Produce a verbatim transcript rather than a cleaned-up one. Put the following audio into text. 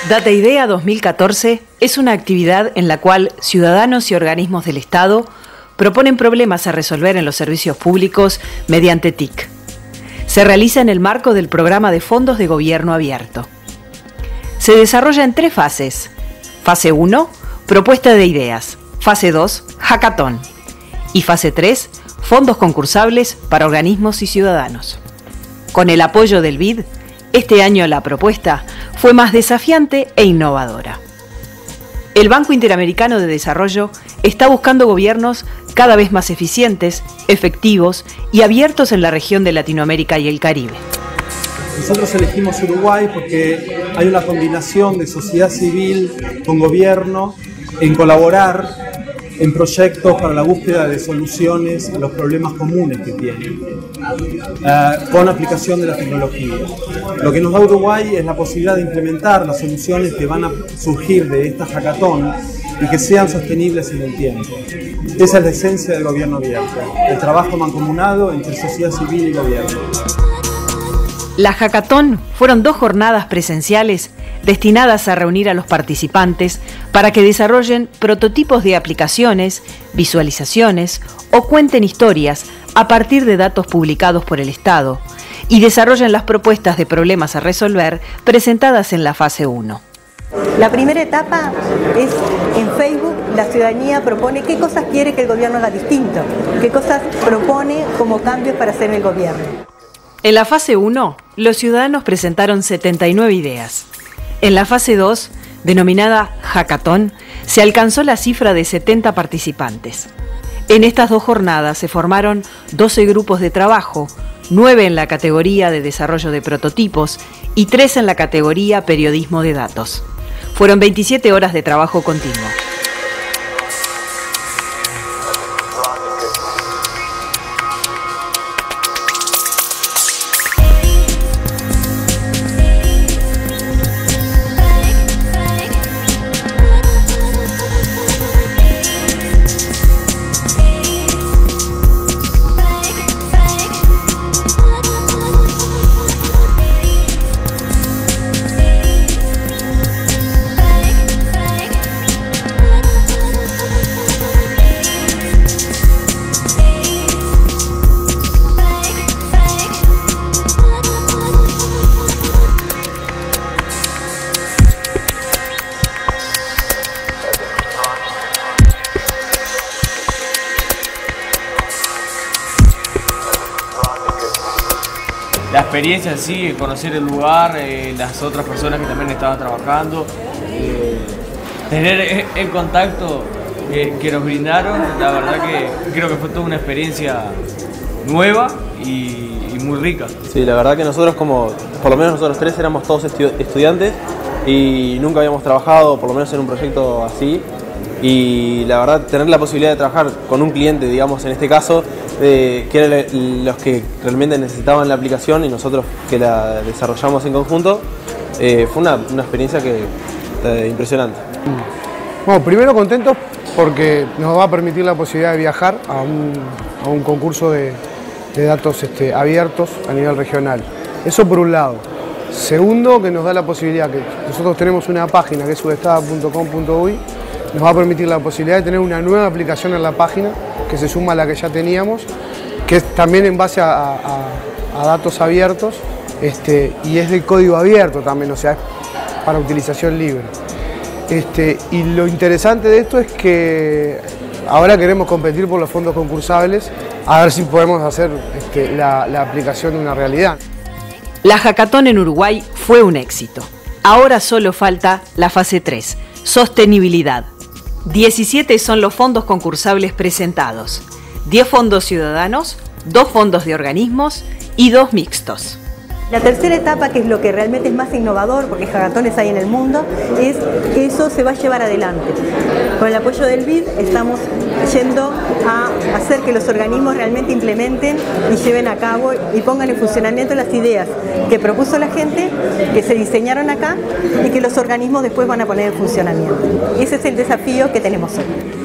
DataIdea dos mil catorce es una actividad en la cual ciudadanos y organismos del Estado proponen problemas a resolver en los servicios públicos mediante T I C. Se realiza en el marco del programa de fondos de gobierno abierto. Se desarrolla en tres fases. Fase uno, propuesta de ideas. Fase dos, hackathon. Y fase tres, fondos concursables para organismos y ciudadanos. Con el apoyo del B I D, este año la propuesta fue más desafiante e innovadora. El Banco Interamericano de Desarrollo está buscando gobiernos cada vez más eficientes, efectivos y abiertos en la región de Latinoamérica y el Caribe. Nosotros elegimos Uruguay porque hay una combinación de sociedad civil con gobierno en colaborar en proyectos para la búsqueda de soluciones a los problemas comunes que tienen, uh, con aplicación de la tecnología. Lo que nos da Uruguay es la posibilidad de implementar las soluciones que van a surgir de esta hackathon y que sean sostenibles en el tiempo. Esa es la esencia del gobierno abierto, el trabajo mancomunado entre sociedad civil y gobierno. La hackathon fueron dos jornadas presenciales destinadas a reunir a los participantes para que desarrollen prototipos de aplicaciones, visualizaciones o cuenten historias a partir de datos publicados por el Estado y desarrollen las propuestas de problemas a resolver presentadas en la fase uno. La primera etapa es en Facebook, la ciudadanía propone qué cosas quiere que el gobierno haga distinto, qué cosas propone como cambios para hacer el gobierno. En la fase uno, los ciudadanos presentaron setenta y nueve ideas. En la fase dos, denominada Hackathon, se alcanzó la cifra de setenta participantes. En estas dos jornadas se formaron doce grupos de trabajo, nueve en la categoría de desarrollo de prototipos y tres en la categoría periodismo de datos. Fueron veintisiete horas de trabajo continuo. La experiencia en sí, conocer el lugar, eh, las otras personas que también estaban trabajando, eh, tener el contacto que, que nos brindaron, la verdad que creo que fue toda una experiencia nueva y, y muy rica. Sí, la verdad que nosotros, como por lo menos nosotros tres, éramos todos estu estudiantes y nunca habíamos trabajado, por lo menos en un proyecto así. Y la verdad, tener la posibilidad de trabajar con un cliente, digamos, en este caso, eh, que eran los que realmente necesitaban la aplicación y nosotros que la desarrollamos en conjunto, eh, fue una, una experiencia que, eh, impresionante. Bueno, primero contentos porque nos va a permitir la posibilidad de viajar a un, a un concurso de, de datos este, abiertos a nivel regional. Eso por un lado. Segundo, que nos da la posibilidad que nosotros tenemos una página que es subestada punto com punto uy. Nos va a permitir la posibilidad de tener una nueva aplicación en la página que se suma a la que ya teníamos, que es también en base a, a, a datos abiertos este, y es de código abierto también, o sea, es para utilización libre. Este, y lo interesante de esto es que ahora queremos competir por los fondos concursables a ver si podemos hacer este, la, la aplicación de una realidad. La hackathon en Uruguay fue un éxito. Ahora solo falta la fase tres, sostenibilidad. diecisiete son los fondos concursables presentados, diez fondos ciudadanos, dos fondos de organismos y dos mixtos. La tercera etapa, que es lo que realmente es más innovador, porque hackathones hay en el mundo, es que eso se va a llevar adelante. Con el apoyo del B I D estamos yendo a hacer que los organismos realmente implementen y lleven a cabo y pongan en funcionamiento las ideas que propuso la gente, que se diseñaron acá y que los organismos después van a poner en funcionamiento. Ese es el desafío que tenemos hoy.